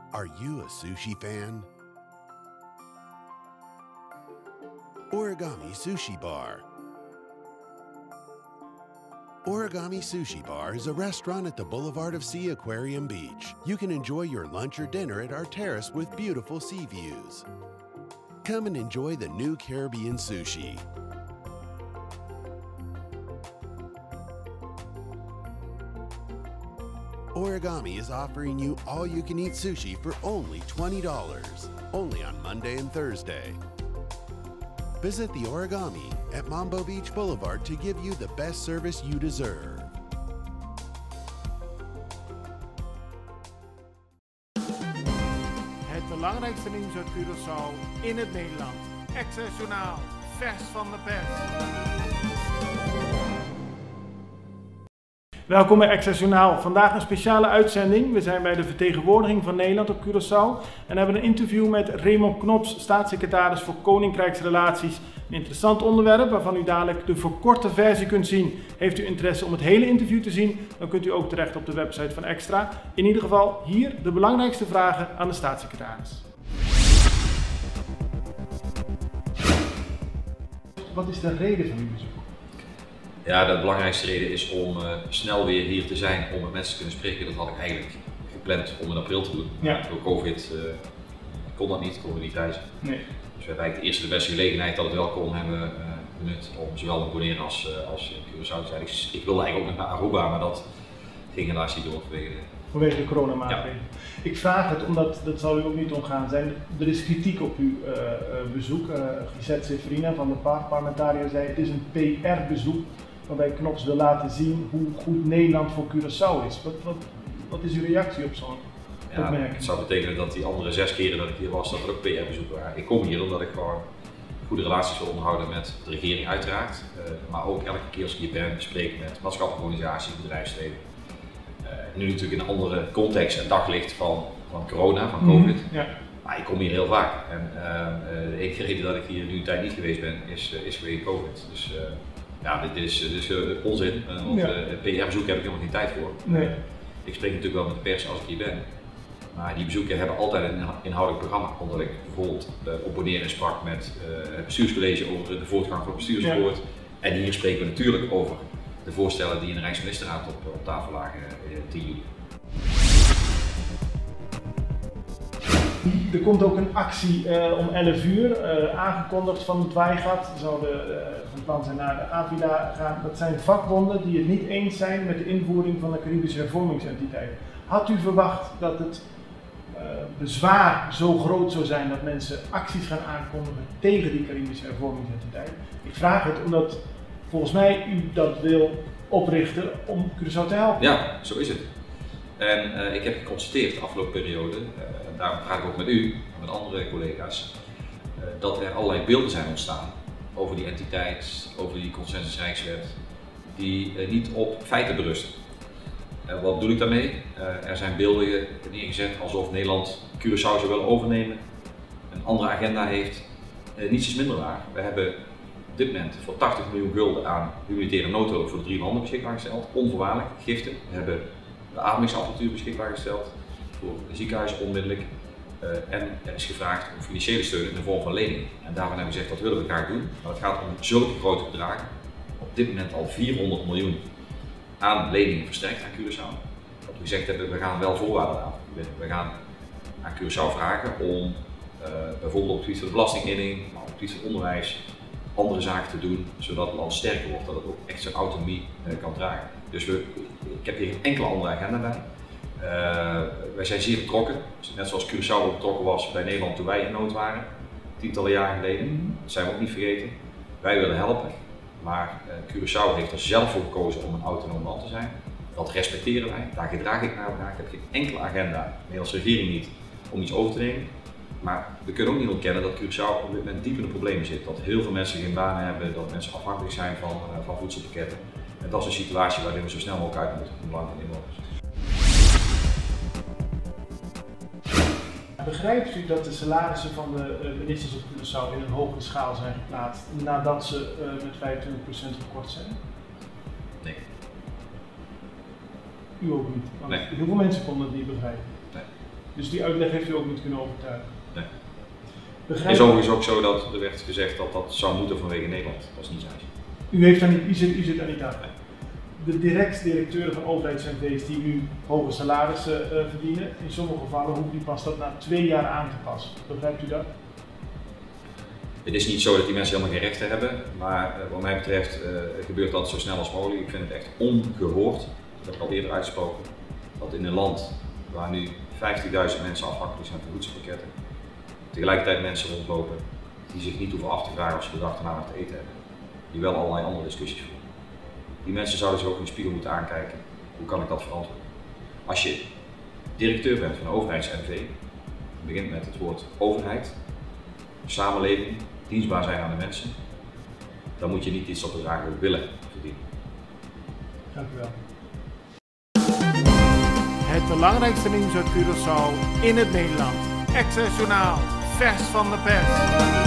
Are you a sushi fan? Origami Sushi Bar. Origami Sushi Bar is a restaurant at the Boulevard of Sea Aquarium Beach. You can enjoy your lunch or dinner at our terrace with beautiful sea views. Come and enjoy the new Caribbean sushi. Origami is offering you all-you-can-eat sushi for only $20, only on Monday and Thursday. Visit the Origami at Mambo Beach Boulevard to give you the best service you deserve. Het belangrijkste nieuws uit Curaçao in het Nederland. Access Journaal, vers van de pers. Welkom bij Access Journaal. Vandaag een speciale uitzending. We zijn bij de vertegenwoordiging van Nederland op Curaçao en hebben een interview met Raymond Knops, staatssecretaris voor Koninkrijksrelaties. Een interessant onderwerp waarvan u dadelijk de verkorte versie kunt zien. Heeft u interesse om het hele interview te zien, dan kunt u ook terecht op de website van Extra. In ieder geval hier de belangrijkste vragen aan de staatssecretaris. Wat is de reden van uw bezoek? Ja, de belangrijkste reden is om snel weer hier te zijn om met mensen te kunnen spreken. Dat had ik eigenlijk gepland om in april te doen. Ja. Door COVID kon dat niet, konden we niet reizen. Nee. Dus we hebben eigenlijk de eerste de beste gelegenheid dat het wel kon hebben benut om zowel in Bonaire als Curaçao te zijn. Ik wilde eigenlijk ook nog naar Aruba, maar dat ging helaas niet door Vanwege de coronamaatregelen. Ja. Ik vraag het omdat, dat zal u ook niet omgaan zijn, er is kritiek op uw bezoek. Gisette Severina van de parlementariër zei het is een PR-bezoek waarbij Knops wil laten zien hoe goed Nederland voor Curaçao is. Wat is uw reactie op zo'n opmerking? Het zou betekenen dat die andere 6 keren dat ik hier was, dat er ook PR-bezoeken waren. Ik kom hier omdat ik gewoon goede relaties wil onderhouden met de regering uiteraard, maar ook elke keer als ik hier ben, spreek met maatschappelijke organisaties, bedrijfsleven. Nu natuurlijk in een andere context en daglicht van corona, van COVID. Ja. Maar ik kom hier heel vaak en de enige reden dat ik hier nu een tijd niet geweest ben is vanwege COVID. Dus dit is onzin, want PR-bezoeken heb ik helemaal geen tijd voor. Nee. Ik spreek natuurlijk wel met de pers als ik hier ben, maar die bezoeken hebben altijd een inhoudelijk programma. Omdat ik bijvoorbeeld op Bonaire sprak met het bestuurscollege over de voortgang van het bestuursakkoord. Ja. En hier spreken we natuurlijk over de voorstellen die in de Rijksministerraad op tafel lagen 10 juli. Er komt ook een actie om 11 uur, aangekondigd van het Waaigat. We zouden van plan zijn naar de AVIDA gaan. Dat zijn vakbonden die het niet eens zijn met de invoering van de Caribische hervormingsentiteit. Had u verwacht dat het bezwaar zo groot zou zijn dat mensen acties gaan aankondigen tegen die Caribische hervormingsentiteit? Ik vraag het omdat volgens mij u dat wil oprichten om Curaçao te helpen. Ja, zo is het. En ik heb geconstateerd de afgelopen periode, daarom praat ik ook met u en met andere collega's, dat er allerlei beelden zijn ontstaan over die entiteit, over die consensusrijkswet, die niet op feiten berusten. Wat bedoel ik daarmee? Er zijn beelden neergezet alsof Nederland Curaçao zou willen overnemen, een andere agenda heeft. Niets is minder waar. We hebben op dit moment voor 80 miljoen gulden aan humanitaire noodhulp voor de 3 landen beschikbaar gesteld, onvoorwaardelijk, giften. We hebben de ademingsapparatuur beschikbaar gesteld voor ziekenhuizen onmiddellijk. En er is gevraagd om financiële steun in de vorm van leningen. En daarvan hebben we gezegd dat willen we graag doen. Maar het gaat om zulke grote bedragen. Op dit moment al 400 miljoen aan leningen verstrekt aan Curaçao. Dat we gezegd hebben, we gaan wel voorwaarden aan. We gaan aan Curaçao vragen om bijvoorbeeld op het gebied van de belastinginning, maar op het gebied van onderwijs, andere zaken te doen, zodat het land sterker wordt, dat het ook echt zijn autonomie kan dragen. Dus ik heb hier geen enkele andere agenda bij. Wij zijn zeer betrokken, net zoals Curaçao betrokken was bij Nederland toen wij in nood waren, tientallen jaren geleden. Dat zijn we ook niet vergeten. Wij willen helpen, maar Curaçao heeft er zelf voor gekozen om een autonoom land te zijn. Dat respecteren wij, daar gedraag ik naar elkaar. Ik heb geen enkele agenda, de Nederlandse regering niet, om iets over te nemen. Maar we kunnen ook niet ontkennen dat Curaçao op dit moment diep in de problemen zit. Dat heel veel mensen geen banen hebben, dat mensen afhankelijk zijn van voedselpakketten. En dat is een situatie waarin we zo snel mogelijk uit moeten, in belang van de inwoners. Begrijpt u dat de salarissen van de ministers op Curaçao in een hogere schaal zijn geplaatst nadat ze met 25% gekort zijn? Nee. U ook niet? Want nee. Heel veel mensen konden het niet begrijpen. Nee. Dus die uitleg heeft u ook niet kunnen overtuigen? Nee. Begrijp... Het is overigens ook zo dat er werd gezegd dat dat zou moeten vanwege Nederland. Dat is niet zo. U heeft daar niet, u zit daar niet aan. De directeuren van overheids-NV's die nu hoge salarissen verdienen, in sommige gevallen hoeven die pas dat na 2 jaar aan te passen. Begrijpt u dat? Het is niet zo dat die mensen helemaal geen rechten hebben, maar wat mij betreft gebeurt dat zo snel als mogelijk. Ik vind het echt ongehoord, dat heb ik al eerder uitgesproken, dat in een land waar nu 50.000 mensen afhankelijk zijn van voedselpakketten, tegelijkertijd mensen rondlopen die zich niet hoeven af te vragen of ze de dag daarna wat te eten hebben, die wel allerlei andere discussies voeren. Die mensen zouden zich ook in de spiegel moeten aankijken. Hoe kan ik dat verantwoorden? Als je directeur bent van een overheids-NV, begint met het woord overheid, samenleving, dienstbaar zijn aan de mensen, dan moet je niet dit soort bedragen willen verdienen. Dank u wel. Het belangrijkste nieuws uit Curaçao in het Nederland. Access Journaal, vers van de pers.